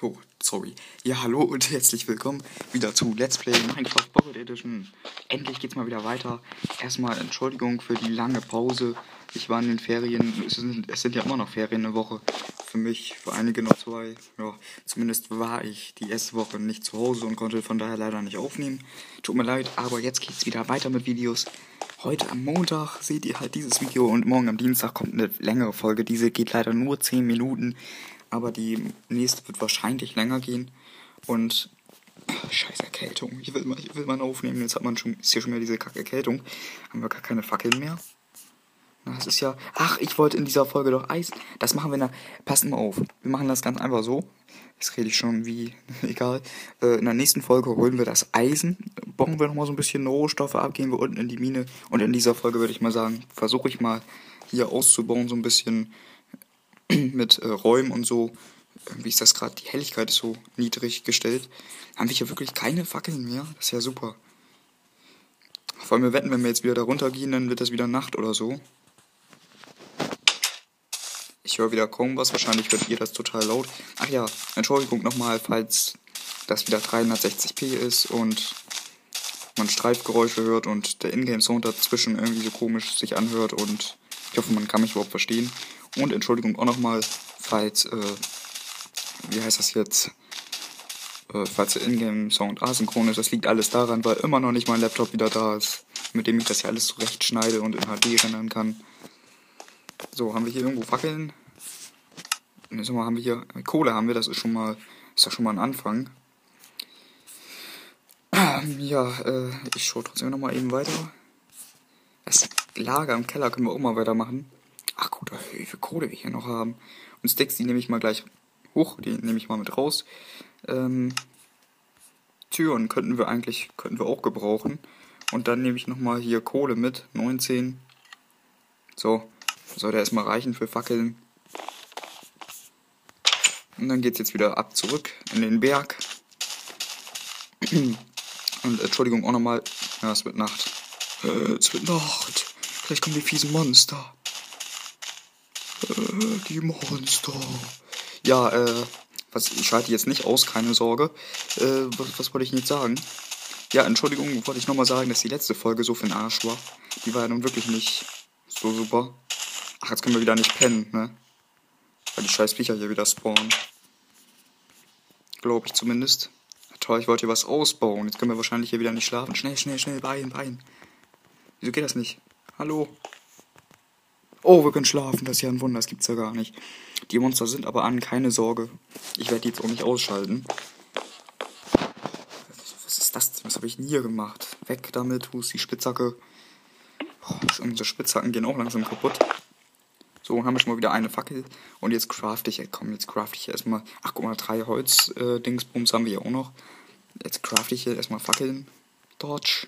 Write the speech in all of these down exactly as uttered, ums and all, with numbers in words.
Oh, sorry. Ja, hallo und herzlich willkommen wieder zu Let's Play Minecraft Pocket Edition. Endlich geht's mal wieder weiter. Erstmal Entschuldigung für die lange Pause. Ich war in den Ferien. Es sind, es sind ja immer noch Ferien eine Woche. Für mich, für einige noch zwei. Ja, zumindest war ich die erste Woche nicht zu Hause und konnte von daher leider nicht aufnehmen. Tut mir leid, aber jetzt geht's wieder weiter mit Videos. Heute am Montag seht ihr halt dieses Video und morgen am Dienstag kommt eine längere Folge. Diese geht leider nur zehn Minuten. Aber die nächste wird wahrscheinlich länger gehen. Und ach, scheiß Erkältung. Ich will mal, ich will mal aufnehmen. Jetzt hat man schon, ist hier schon wieder diese Kackerkältung. Haben wir gar keine Fackeln mehr. Na, das ist ja. Ach, ich wollte in dieser Folge doch Eis. Das machen wir dann. Passt mal auf. Wir machen das ganz einfach so. Jetzt rede ich schon wie. Egal. Äh, in der nächsten Folge holen wir das Eisen. Bauen wir nochmal so ein bisschen Rohstoffe ab. Gehen wir unten in die Mine. Und in dieser Folge würde ich mal sagen, versuche ich mal hier auszubauen. So ein bisschen mit äh, Räumen und so. Irgendwie ist das gerade, die Helligkeit ist so niedrig gestellt. Haben wir hier wirklich keine Fackeln mehr? Das ist ja super. Vor allem wir wetten, wenn wir jetzt wieder da runtergehen, dann wird das wieder Nacht oder so. Ich höre wieder kaum was, wahrscheinlich hört ihr das total laut. Ach ja, Entschuldigung nochmal, falls das wieder dreihundertsechzig p ist und man Streifgeräusche hört und der Ingame-Sound dazwischen irgendwie so komisch sich anhört und ich hoffe, man kann mich überhaupt verstehen. Und Entschuldigung auch nochmal, falls, äh, wie heißt das jetzt, äh, falls der Ingame-Sound asynchron ist. Das liegt alles daran, weil immer noch nicht mein Laptop wieder da ist, mit dem ich das hier alles zurechtschneide und in H D rendern kann. So, haben wir hier irgendwo Fackeln? Jetzt mal, haben wir hier Kohle, haben wir, das ist schon mal, ist ja schon mal ein Anfang. Ja, äh, ich schaue trotzdem nochmal eben weiter. Das Lager im Keller können wir auch mal weitermachen. Ach gut, wie viel Kohle wir hier noch haben. Und Sticks, die nehme ich mal gleich hoch, die nehme ich mal mit raus. Ähm, Türen könnten wir eigentlich, könnten wir auch gebrauchen. Und dann nehme ich nochmal hier Kohle mit, neunzehn. So, soll der erstmal reichen für Fackeln. Und dann geht's jetzt wieder ab zurück in den Berg. Und Entschuldigung auch nochmal, ja, es wird Nacht. Äh, es wird Nacht. Gleich kommen die fiesen Monster. Äh, die Monster. Ja, äh, was, ich schalte jetzt nicht aus, keine Sorge. Äh, was, was wollte ich nicht sagen? Ja, Entschuldigung, wollte ich nochmal sagen, dass die letzte Folge so für den Arsch war. Die war ja nun wirklich nicht so super. Ach, jetzt können wir wieder nicht pennen, ne? Weil die scheiß Viecher hier wieder spawnen. Glaube ich zumindest. Toll, ich wollte hier was ausbauen. Jetzt können wir wahrscheinlich hier wieder nicht schlafen. Schnell, schnell, schnell, Bein, Bein. Wieso geht das nicht? Hallo? Oh, wir können schlafen. Das ist ja ein Wunder. Das gibt's ja gar nicht. Die Monster sind aber an. Keine Sorge. Ich werde die jetzt auch nicht ausschalten. Was ist das denn? Was habe ich denn hier gemacht? Weg damit. Wo ist die Spitzhacke? Oh, unsere Spitzhacken gehen auch langsam kaputt. So, haben wir schon mal wieder eine Fackel. Und jetzt crafte ich, komm, jetzt crafte ich erstmal. Ach, guck mal, drei Holz-Dingsbums äh, haben wir ja auch noch. Jetzt crafte ich hier erstmal Fackeln. Dodge.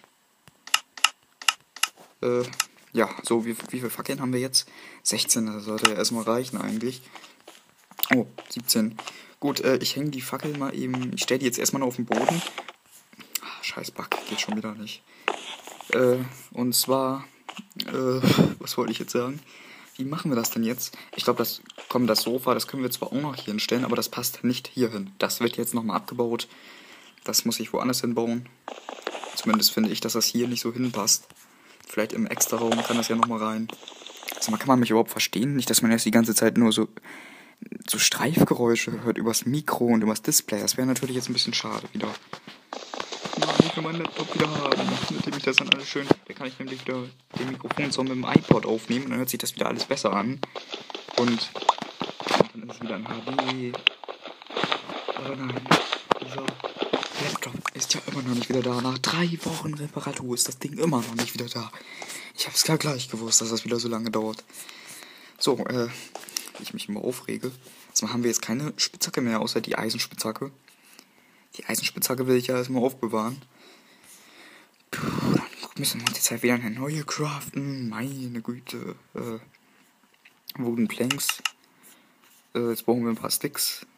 Äh, ja, so, wie, wie viele Fackeln haben wir jetzt? sechzehn, das sollte ja erstmal reichen eigentlich. Oh, siebzehn. Gut, äh, ich hänge die Fackel mal eben, ich stelle die jetzt erstmal auf den Boden. Ach, scheiß Bug, geht schon wieder nicht. Äh, und zwar, äh, was wollte ich jetzt sagen? Wie machen wir das denn jetzt? Ich glaube, das, komm, das Sofa, das können wir zwar auch noch hier hinstellen, aber das passt nicht hier hin. Das wird jetzt nochmal abgebaut. Das muss ich woanders hinbauen. Zumindest finde ich, dass das hier nicht so hinpasst. Vielleicht im Extra-Raum kann das ja nochmal rein. Also, kann man mich überhaupt verstehen? Nicht, dass man jetzt die ganze Zeit nur so, so Streifgeräusche hört übers Mikro und übers Display. Das wäre natürlich jetzt ein bisschen schade wieder. Nein, ich will meinen Laptop wieder haben, mit dem ich das dann alles schön... Da kann ich nämlich wieder den Mikrofonsound mit dem iPod aufnehmen und dann hört sich das wieder alles besser an. Und dann ist es wieder in H D. Aber nein, dieser Laptop ist ja immer noch nicht wieder da. Nach drei Wochen Reparatur ist das Ding immer noch nicht wieder da. Ich habe es gar gleich gewusst, dass das wieder so lange dauert. So, äh, ich mich immer aufrege. Also haben wir jetzt keine Spitzhacke mehr, außer die Eisenspitzhacke. Die Eisenspitzhacke will ich ja erstmal aufbewahren. Puh, dann müssen wir uns jetzt halt wieder eine neue craften. Meine Güte. Äh, Wooden Planks. Äh, jetzt brauchen wir ein paar Sticks.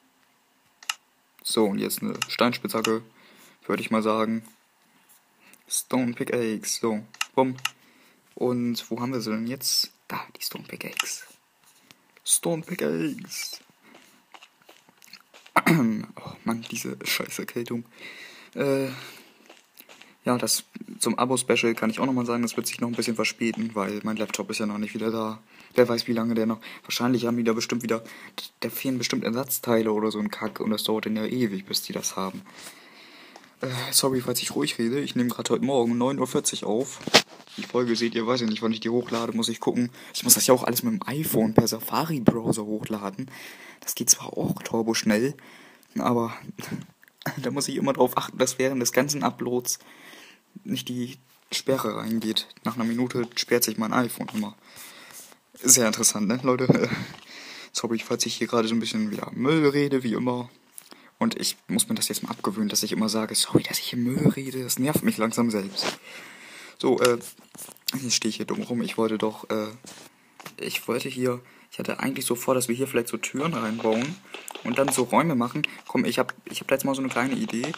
So, und jetzt eine Steinspitzhacke. Würde ich mal sagen. Stone Pickaxe. So, bumm. Und wo haben wir sie denn jetzt? Da, die Stone Pickaxe. Stone Pickaxe. Oh Mann, diese scheiß Erkältung. Äh, ja, das zum Abo-Special kann ich auch nochmal sagen, das wird sich noch ein bisschen verspäten, weil mein Laptop ist ja noch nicht wieder da. Wer weiß, wie lange der noch. Wahrscheinlich haben die da bestimmt wieder. Da fehlen bestimmt Ersatzteile oder so ein Kack und das dauert dann ja ewig, bis die das haben. Äh, sorry, falls ich ruhig rede. Ich nehme gerade heute Morgen um neun Uhr vierzig auf. Die Folge seht ihr, weiß ich nicht, wann ich die hochlade, muss ich gucken. Ich muss das ja auch alles mit dem iPhone per Safari-Browser hochladen. Das geht zwar auch turbo schnell, aber da muss ich immer drauf achten, dass während des ganzen Uploads nicht die Sperre reingeht. Nach einer Minute sperrt sich mein iPhone immer. Sehr interessant, ne, Leute? Sorry, falls ich hier gerade so ein bisschen wieder Müll rede, wie immer. Und ich muss mir das jetzt mal abgewöhnen, dass ich immer sage, sorry, dass ich hier Müll rede. Das nervt mich langsam selbst. So, äh, jetzt stehe ich hier dumm rum. Ich wollte doch, äh, ich wollte hier, ich hatte eigentlich so vor, dass wir hier vielleicht so Türen reinbauen und dann so Räume machen. Komm, ich hab, ich hab da jetzt mal so eine kleine Idee.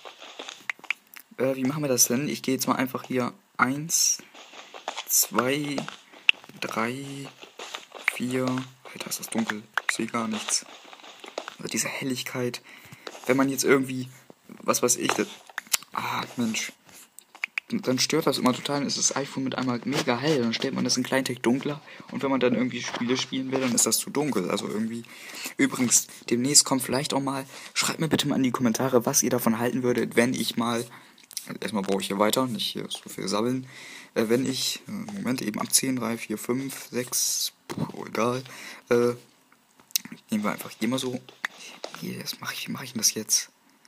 Äh, wie machen wir das denn? Ich gehe jetzt mal einfach hier eins, zwei, drei, vier. Alter, ist das dunkel. Ich sehe gar nichts. Also diese Helligkeit. Wenn man jetzt irgendwie, was weiß ich, das, ah, Mensch. Dann stört das immer total, dann ist das iPhone mit einmal mega hell, dann stellt man das einen kleinen Tick dunkler und wenn man dann irgendwie Spiele spielen will, dann ist das zu dunkel, also irgendwie. Übrigens, demnächst kommt vielleicht auch mal, schreibt mir bitte mal in die Kommentare, was ihr davon halten würdet, wenn ich mal, erstmal brauche ich hier weiter, nicht hier so viel sabbeln, äh, wenn ich, äh, Moment, eben abziehen, drei, vier, fünf, sechs, oh, egal, äh, nehmen wir einfach hier mal so, hier, das mache ich, wie mache ich denn das jetzt?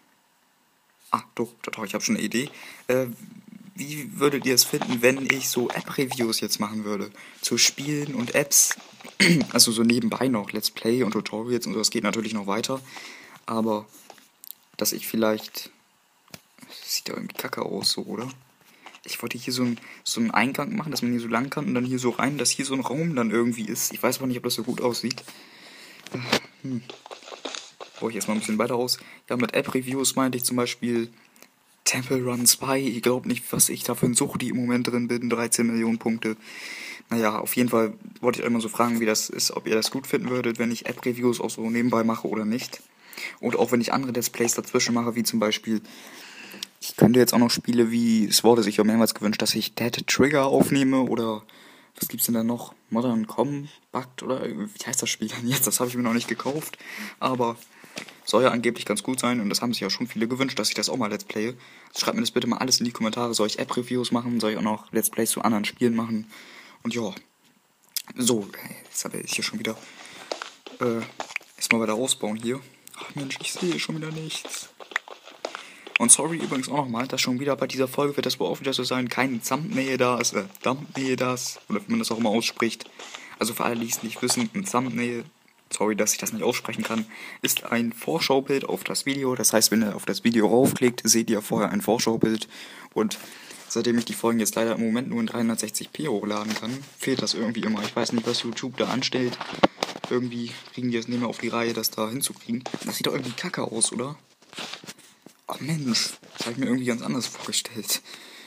Ah, doch, doch, ich habe schon eine Idee, äh, wie würdet ihr es finden, wenn ich so App-Reviews jetzt machen würde? Zu Spielen und Apps. Also so nebenbei noch Let's Play und Tutorials und so. Das geht natürlich noch weiter. Aber, dass ich vielleicht... Das sieht ja irgendwie kacke aus, so, oder? Ich wollte hier so, ein, so einen Eingang machen, dass man hier so lang kann und dann hier so rein, dass hier so ein Raum dann irgendwie ist. Ich weiß aber nicht, ob das so gut aussieht. Hm. Brauche ich erstmal ein bisschen weiter aus. Ja, mit App-Reviews meinte ich zum Beispiel... Temple Run Spy, ich glaube nicht, was ich da für ein Suchti im Moment drin bin, dreizehn Millionen Punkte. Naja, auf jeden Fall wollte ich euch mal so fragen, wie das ist, ob ihr das gut finden würdet, wenn ich App-Reviews auch so nebenbei mache oder nicht. Und auch wenn ich andere Let's Plays dazwischen mache, wie zum Beispiel, ich könnte jetzt auch noch Spiele wie, es wurde sich ja mehrmals gewünscht, dass ich Dead Trigger aufnehme oder, was gibt's denn da noch? Modern Combat oder, wie heißt das Spiel denn jetzt? Das habe ich mir noch nicht gekauft, aber... Soll ja angeblich ganz gut sein und das haben sich ja schon viele gewünscht, dass ich das auch mal Let's Playe. Also schreibt mir das bitte mal alles in die Kommentare. Soll ich App-Reviews machen? Soll ich auch noch Let's Plays zu anderen Spielen machen? Und ja, so, jetzt habe ich hier schon wieder äh, erstmal weiter ausbauen hier. Ach Mensch, ich sehe schon wieder nichts. Und sorry übrigens auch nochmal, dass schon wieder bei dieser Folge wird das wohl auch wieder so sein, kein Thumbnail da ist, äh, Thumbnail das, oder wie man das auch immer ausspricht. Also für alle, die es nicht wissen, ein Thumbnail... Sorry, dass ich das nicht aussprechen kann, ist ein Vorschaubild auf das Video. Das heißt, wenn ihr auf das Video raufklickt, seht ihr vorher ein Vorschaubild. Und seitdem ich die Folgen jetzt leider im Moment nur in dreihundertsechzig p hochladen kann, fehlt das irgendwie immer. Ich weiß nicht, was YouTube da anstellt. Irgendwie kriegen die es nicht mehr auf die Reihe, das da hinzukriegen. Das sieht doch irgendwie kacke aus, oder? Ach Mensch, das habe ich mir irgendwie ganz anders vorgestellt.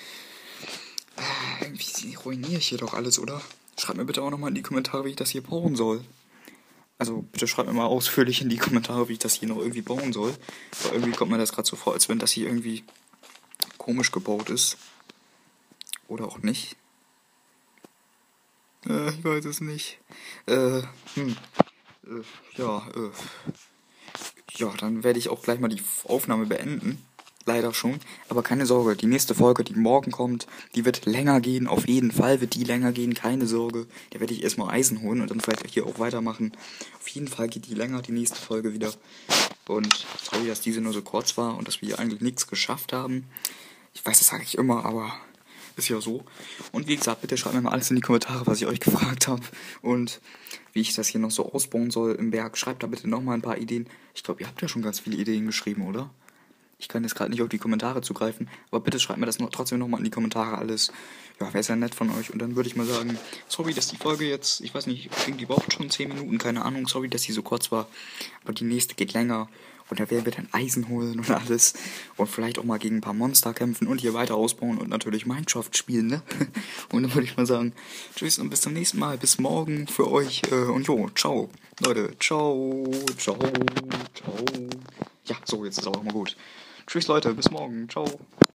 Äh, irgendwie ruiniere ich hier doch alles, oder? Schreibt mir bitte auch nochmal in die Kommentare, wie ich das hier bauen soll. Also bitte schreibt mir mal ausführlich in die Kommentare, wie ich das hier noch irgendwie bauen soll. Aber irgendwie kommt mir das gerade so vor, als wenn das hier irgendwie komisch gebaut ist. Oder auch nicht. Äh, ich weiß es nicht. Äh, hm. Äh, ja, äh. Ja, dann werde ich auch gleich mal die Aufnahme beenden. Leider schon. Aber keine Sorge, die nächste Folge, die morgen kommt, die wird länger gehen. Auf jeden Fall wird die länger gehen, keine Sorge. Da werde ich erstmal Eisen holen und dann vielleicht hier auch weitermachen. Auf jeden Fall geht die länger, die nächste Folge wieder. Und sorry, dass diese nur so kurz war und dass wir hier eigentlich nichts geschafft haben. Ich weiß, das sage ich immer, aber ist ja so. Und wie gesagt, bitte schreibt mir mal alles in die Kommentare, was ich euch gefragt habe. Und wie ich das hier noch so ausbauen soll im Berg. Schreibt da bitte nochmal ein paar Ideen. Ich glaube, ihr habt ja schon ganz viele Ideen geschrieben, oder? Ich kann jetzt gerade nicht auf die Kommentare zugreifen, aber bitte schreibt mir das noch, trotzdem nochmal in die Kommentare alles. Ja, wäre sehr nett von euch. Und dann würde ich mal sagen, sorry, dass die Folge jetzt, ich weiß nicht, kriegen die überhaupt schon zehn Minuten, keine Ahnung, sorry, dass die so kurz war. Aber die nächste geht länger. Und da werden wir dann Eisen holen und alles. Und vielleicht auch mal gegen ein paar Monster kämpfen und hier weiter ausbauen und natürlich Minecraft spielen, ne? Und dann würde ich mal sagen, tschüss und bis zum nächsten Mal. Bis morgen für euch. Äh, und jo, ciao. Leute, ciao, ciao, ciao. Ja, so, jetzt ist auch mal gut. Tschüss Leute, bis morgen. Ciao.